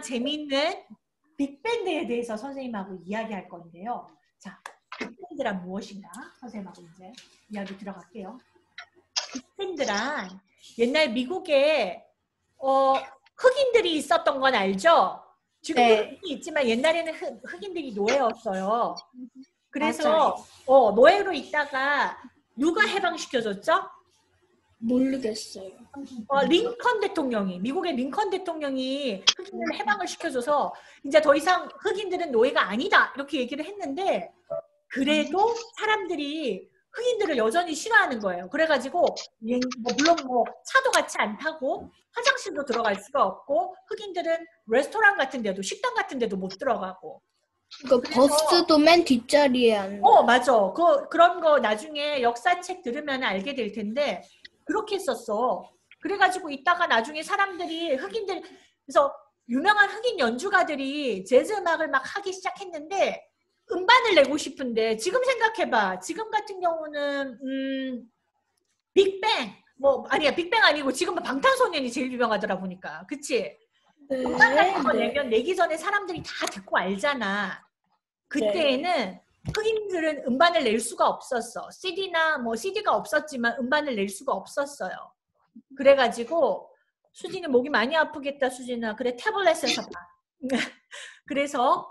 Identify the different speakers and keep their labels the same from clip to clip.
Speaker 1: 재미있는 빅밴드에 대해서 선생님하고 이야기할 건데요. 자, 빅밴드란 무엇인가? 선생님하고 이제 이야기 들어갈게요. 빅밴드란 옛날 미국에 흑인들이 있었던 건 알죠? 지금도 네. 있지만 옛날에는 흑인들이 노예였어요. 그래서 노예로 있다가 누가 해방시켜줬죠?
Speaker 2: 모르겠어요.
Speaker 1: 링컨 대통령이, 미국의 링컨 대통령이 흑인을 해방을 시켜줘서 이제 더 이상 흑인들은 노예가 아니다 이렇게 얘기를 했는데 그래도 사람들이 흑인들을 여전히 싫어하는 거예요. 그래가지고 물론 차도 같이 안 타고 화장실도 들어갈 수가 없고 흑인들은 레스토랑 같은 데도 식당 같은 데도 못 들어가고
Speaker 2: 버스도 맨 뒷자리에 앉아.
Speaker 1: 맞아. 그런 거 나중에 역사책 들으면 알게 될 텐데 그렇게 했었어. 그래가지고 이따가 나중에 사람들이 흑인들 그래서 유명한 흑인 연주가들이 재즈 음악을 막 하기 시작했는데 음반을 내고 싶은데 지금 생각해봐. 지금 같은 경우는 빅뱅 아니야 빅뱅 아니고 지금은 방탄소년이 제일 유명하더라 보니까 그치? 음반 같은 거 내면 내기 전에 사람들이 다 듣고 알잖아. 그때에는 흑인들은 음반을 낼 수가 없었어. CD나 CD가 없었지만 음반을 낼 수가 없었어요. 그래가지고 수진이 목이 많이 아프겠다 수진아. 그래 태블릿에서 봐. 그래서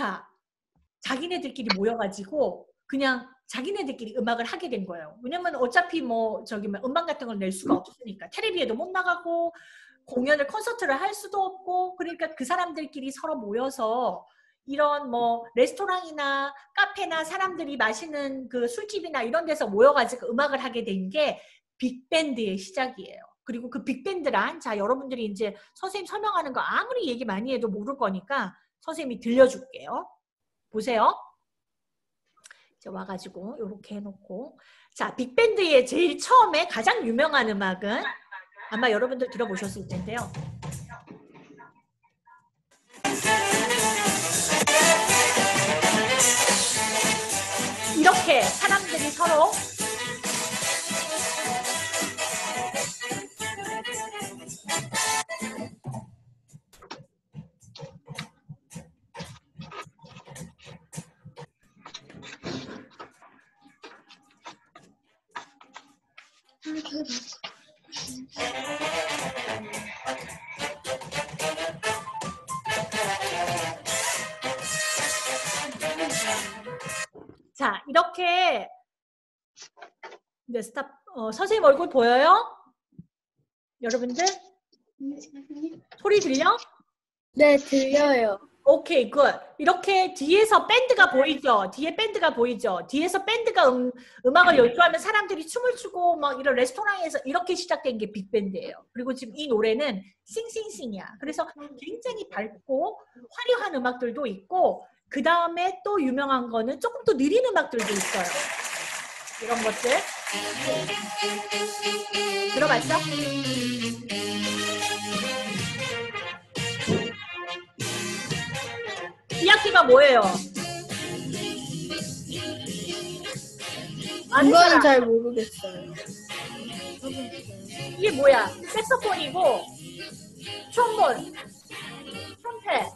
Speaker 1: 자기네들끼리 모여가지고 그냥 자기네들끼리 음악을 하게 된 거예요. 왜냐면 어차피 음반 같은 걸 낼 수가 없으니까 텔레비에도 못 나가고 공연을 콘서트를 할 수도 없고 그러니까 그 사람들끼리 서로 모여서 이런 레스토랑이나 카페나 사람들이 마시는 그 술집이나 이런 데서 모여가지고 음악을 하게 된 게 빅밴드의 시작이에요. 그리고 그 빅밴드란 여러분들이 이제 선생님 설명하는 거 아무리 얘기 많이 해도 모를 거니까 선생님이 들려줄게요. 보세요. 이제 와가지고 이렇게 해놓고 빅밴드의 제일 처음에 가장 유명한 음악은 아마 여러분들 들어보셨을 텐데요. 이렇게 사람들이 서로 이렇게 스탑. 선생님 얼굴 보여요? 여러분들? 소리 들려?
Speaker 2: 네, 들려요.
Speaker 1: 오케이, 굿. 이렇게 뒤에서 밴드가 보이죠? 뒤에 밴드가 보이죠? 뒤에서 밴드가 음악을 연주하면 사람들이 춤을 추고 이런 레스토랑에서 이렇게 시작된 게 빅밴드예요. 그리고 지금 이 노래는 싱싱싱이야. 그래서 굉장히 밝고 화려한 음악들도 있고 그 다음에 또 유명한 거는 조금 더 느린 음악들도 있어요. 이런 것들. 들어봤죠? 이 악기가 뭐예요?
Speaker 2: 이건 잘 모르겠어요.
Speaker 1: 이게 뭐야? 색소폰이고 트롬본, 트럼펫.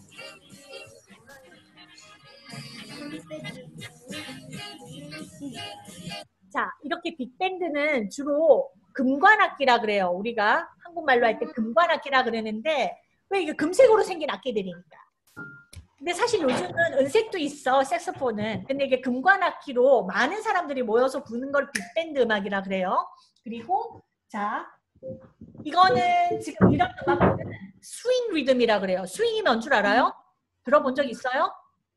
Speaker 1: 이렇게 빅밴드는 주로 금관악기라 그래요. 우리가 한국말로 할 때 금관악기라 그러는데 왜 이게 금색으로 생긴 악기들이니까. 근데 사실 요즘은 은색도 있어, 색소폰은. 근데 이게 금관악기로 많은 사람들이 모여서 부는 걸 빅밴드 음악이라 그래요. 그리고 이거는 지금 이런 음악은 스윙 리듬이라 그래요. 스윙이 뭔 줄 알아요? 들어본 적 있어요?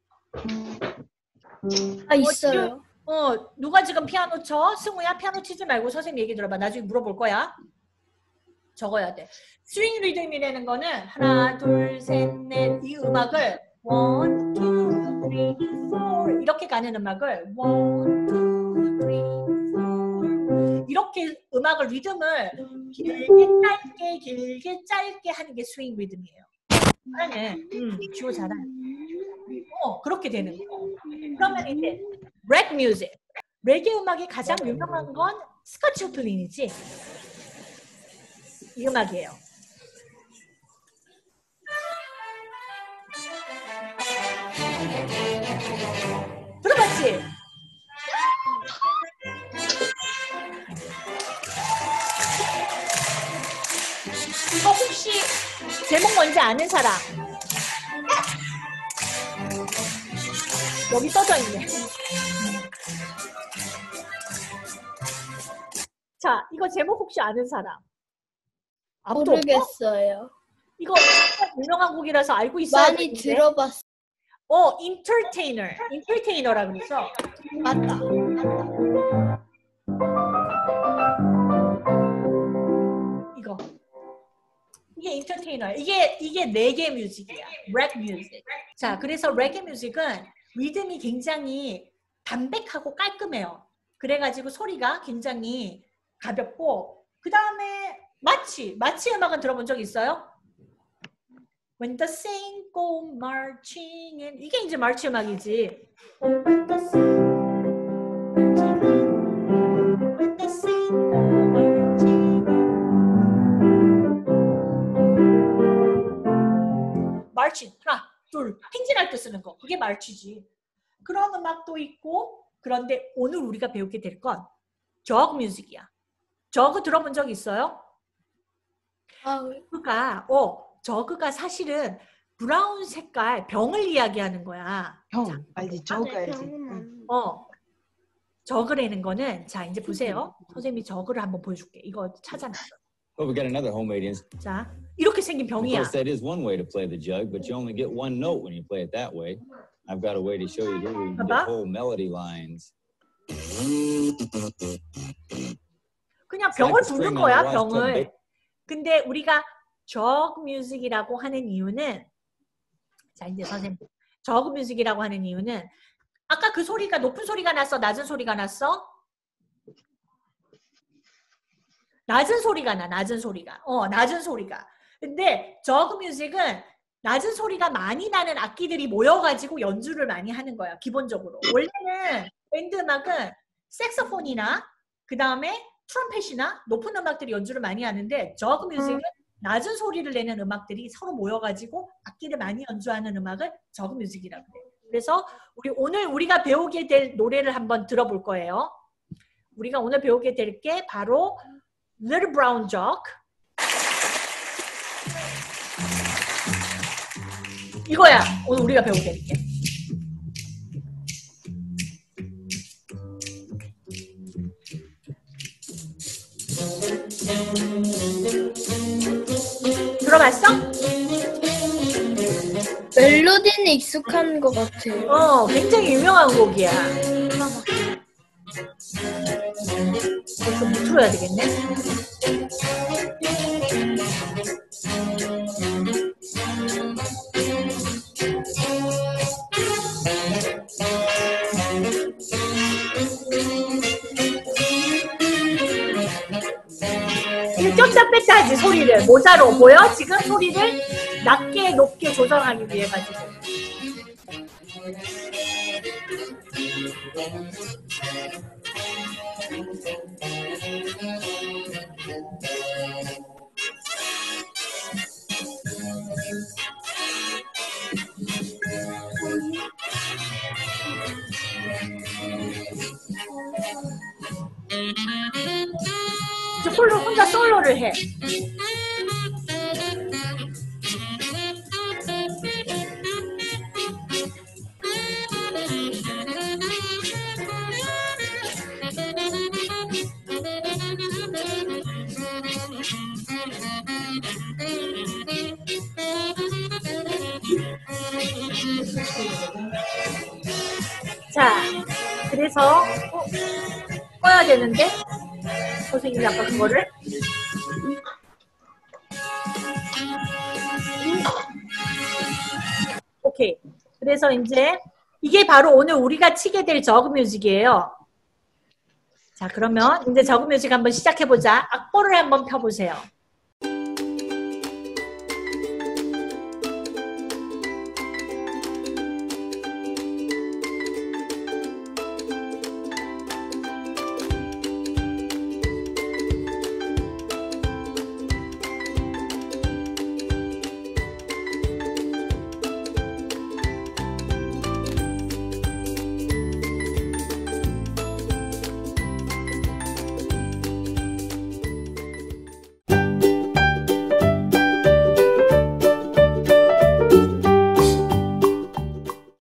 Speaker 2: 있어요.
Speaker 1: 누가 지금 피아노 쳐? 승우야, 피아노 치지 말고 선생님 얘기 들어봐. 나중에 물어볼 거야. 적어야 돼. 스윙 리듬이라는 거는 하나, 둘, 셋, 넷 이 음악을 1, 2, 3, 4 이렇게 가는 음악을 1, 2, 3, 4 이렇게 음악을 리듬을 길게 짧게 하는 게 스윙 리듬이에요. 잘하네. 주호 잘하네. 그렇게 되는 거. 그러면 이제 랩 뮤직. 레게 음악이 가장 유명한 건 스콧 조플린이지. 이 음악이에요. 들어봤지? 이거 혹시 제목 뭔지 아는 사람? 여기 써져 있네. 자, 이거 제목 혹시 아는 사람? 아무도 없어?
Speaker 2: 모르겠어요.
Speaker 1: 이거 진짜 유명한 곡이라서 알고 있어야
Speaker 2: 많이
Speaker 1: 되는데.
Speaker 2: 들어봤어요.
Speaker 1: 인터테이너라 그래서.
Speaker 2: 맞다.
Speaker 1: 이거. 이게 인터테이너. 이게 레게 뮤직이야. 랩 뮤직. 자, 그래서 레게 뮤직은 리듬이 굉장히 담백하고 깔끔해요. 그래가지고 소리가 굉장히 가볍고, 그 다음에 마치 음악은 들어본 적 있어요? When the saints go marching in, 이게 이제 마치 음악이지. When the saints go marching in. 마치 하나, 둘, 행진할 때 쓰는 거. 그게 마치지. 그런 음악도 있고, 그런데 오늘 우리가 배우게 될 건 저그 뮤직이야. 저그 들어본 적 있어요? 저그가 사실은 브라운 색깔 병을 이야기하는 거야.
Speaker 3: 형, 알지? 저거야지.
Speaker 1: 저그라는 거는, 자, 이제 보세요. 선생님이 저그를 한번 보여줄게. 이거 찾아놨어.
Speaker 4: Well, we got another homemade instrument.
Speaker 1: 자, 이렇게 생긴
Speaker 4: Of
Speaker 1: 병이야.
Speaker 4: course, that is one way to play the jug, but you only get one note when you play it that way. I've got a way to show you here where you can
Speaker 1: 봐봐.
Speaker 4: get whole melody lines.
Speaker 1: 그냥 병을 부는 거야, 병을. 근데 우리가 저그 뮤직이라고 하는 이유는, 자, 이제 선생님, 저그 뮤직이라고 하는 이유는, 아까 그 소리가 높은 소리가 났어? 낮은 소리가 났어? 낮은 소리가 나, 낮은 소리가. 낮은 소리가. 근데 저그 뮤직은 낮은 소리가 많이 나는 악기들이 모여가지고 연주를 많이 하는 거야, 기본적으로. 원래는 밴드 음악은 색소폰이나 그 다음에 트럼펫이나 높은 음악들이 연주를 많이 하는데, 저그 뮤직은 낮은 소리를 내는 음악들이 서로 모여가지고 악기를 많이 연주하는 음악을 저그 뮤직이라고 해요. 그래서 오늘 우리가 배우게 될 노래를 한번 들어볼 거예요. 우리가 오늘 배우게 될 게 바로 Little Brown Jug. 이거야, 오늘 우리가 배우게 될 게. 들어봤어?
Speaker 2: 멜로디는 익숙한 것 같아요.
Speaker 1: 굉장히 유명한 곡이야. 벌써 못 틀어야 되겠네. 이게 꼈다 뺐다 하지, 소리를. 모자로 보여? 지금 소리를 낮게 높게 조정하기 위해 가지고. 이제 혼자 솔로를 해. 자, 그래서 꺼야 되는데 선생님이 아까 그거를 오케이. 그래서 이제 이게 바로 오늘 우리가 치게 될 저그 뮤직이에요. 자, 그러면 이제 저그 뮤직 한번 시작해보자. 악보를 한번 펴보세요.